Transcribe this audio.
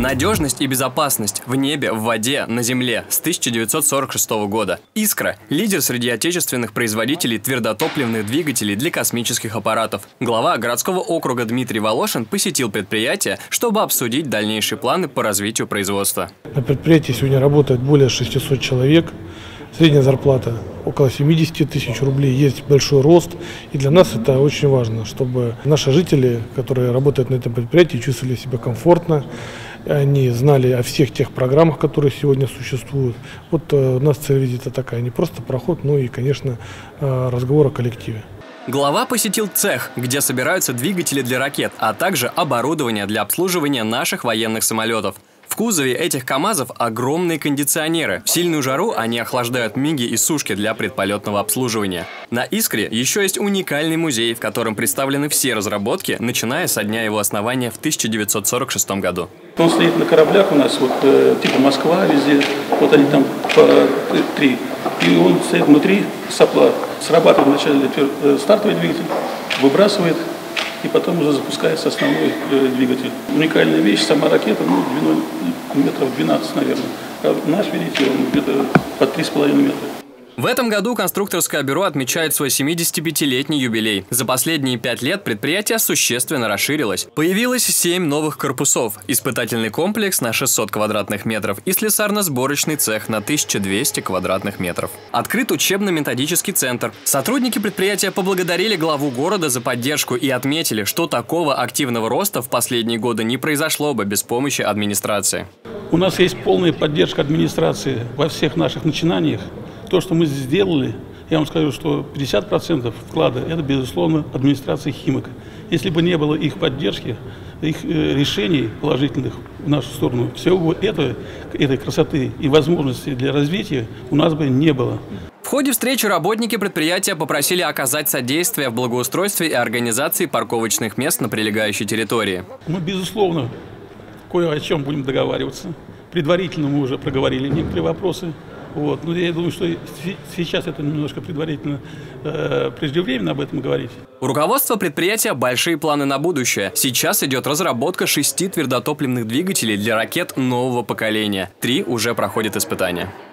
Надежность и безопасность в небе, в воде, на земле с 1946 года. «Искра» – лидер среди отечественных производителей твердотопливных двигателей для космических аппаратов. Глава городского округа Дмитрий Волошин посетил предприятие, чтобы обсудить дальнейшие планы по развитию производства. На предприятии сегодня работает более 600 человек. Средняя зарплата около 70 тысяч рублей, есть большой рост. И для нас это очень важно, чтобы наши жители, которые работают на этом предприятии, чувствовали себя комфортно, они знали о всех тех программах, которые сегодня существуют. Вот у нас цель визита такая, не просто проход, но и, конечно, разговор о коллективе. Глава посетил цех, где собираются двигатели для ракет, а также оборудование для обслуживания наших военных самолетов. В кузове этих КАМАЗов огромные кондиционеры. В сильную жару они охлаждают миги и сушки для предполетного обслуживания. На «Искре» еще есть уникальный музей, в котором представлены все разработки, начиная со дня его основания в 1946 году. Он стоит на кораблях у нас, вот типа Москва везде, вот они там по 3. И он стоит внутри сопла, срабатывает вначале стартовый двигатель, выбрасывает, и потом уже запускается основной двигатель. Уникальная вещь, сама ракета, длиной метров 12, наверное. А наш, видите, он где-то по 3,5 метра. В этом году конструкторское бюро отмечает свой 75-летний юбилей. За последние 5 лет предприятие существенно расширилось. Появилось 7 новых корпусов, испытательный комплекс на 600 квадратных метров и слесарно-сборочный цех на 1200 квадратных метров. Открыт учебно-методический центр. Сотрудники предприятия поблагодарили главу города за поддержку и отметили, что такого активного роста в последние годы не произошло бы без помощи администрации. У нас есть полная поддержка администрации во всех наших начинаниях. То, что мы сделали, я вам скажу, что 50% вклада – это, безусловно, администрация «Химок». Если бы не было их поддержки, их решений положительных в нашу сторону, всего этой красоты и возможностей для развития у нас бы не было. В ходе встречи работники предприятия попросили оказать содействие в благоустройстве и организации парковочных мест на прилегающей территории. Мы, безусловно, кое о чем будем договариваться. Предварительно мы уже проговорили некоторые вопросы. Но я думаю, что сейчас это немножко предварительно, преждевременно об этом говорить. У руководства предприятия большие планы на будущее. Сейчас идет разработка 6 твердотопливных двигателей для ракет нового поколения. 3 уже проходят испытания.